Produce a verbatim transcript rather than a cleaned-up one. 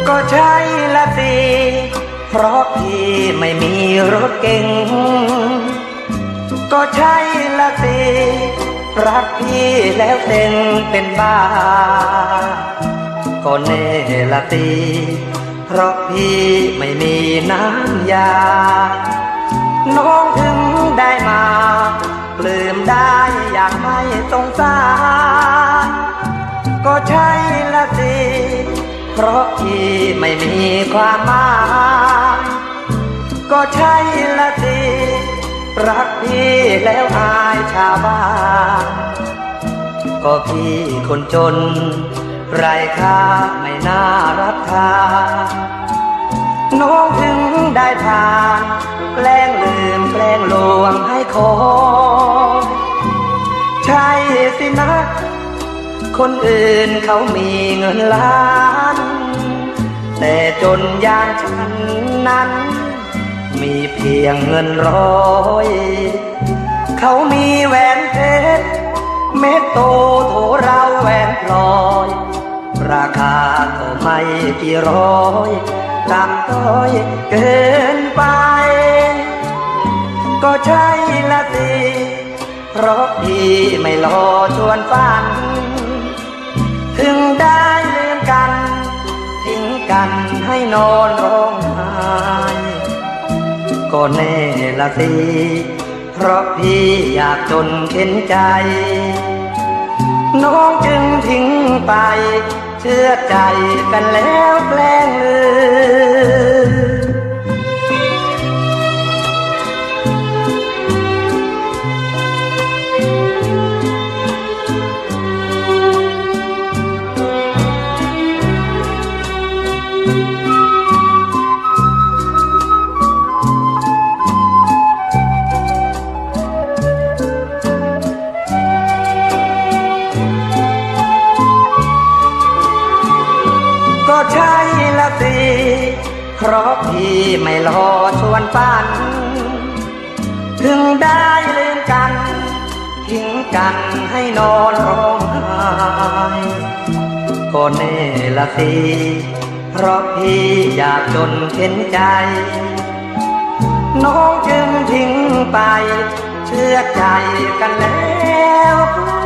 ก็ใช่ละสิเพราะพี่ไม่มีรถเก๋งก็ใช่ละสิรักพี่แล้วเต็งเป็นบ้าก็แน่ละสิเพราะพี่ไม่มีน้ำยาน้องถึงได้มาปลื้มได้อย่างไม่สงสารก็ใช่ละสิเพราะพี่ไม่มีความหมายก็ใช่ละสิรักพี่แล้วอายชาวบ้านก็พี่คนจนไร้ค่าไม่น่ารับทานน้องถึงได้ผ่านแกล้งลืมแกล้งลวงให้คอยใช่สินะคนอื่นเขามีเงินล้านแต่จนอย่างฉันนั้นมีเพียงเงินร้อยเขามีแหวนเพชรเม็ดโตโถเราแหวนพลอยราคาก็ไม่กี่ร้อยลำต้อยเกินไปก็ใช่ละสิเพราะพี่ไม่รอชวนฝันถึงได้ลืมกันทิ้งกันให้นอนร้องไห้ก็แน่ละสิเพราะพี่อยากจนเข็นใจน้องจึงทิ้งไปเชื่อใจกันแล้วแกล้งลืมก็ใช่ละสิเพราะพี่ไม่รอชวนฝันถึงได้ลืมกันทิ้งกันให้นอนร้องไห้ก็แน่ละสิเพราะพี่อยากจนเข็นใจน้องจึงทิ้งไปเชื่อใจกันแล้ว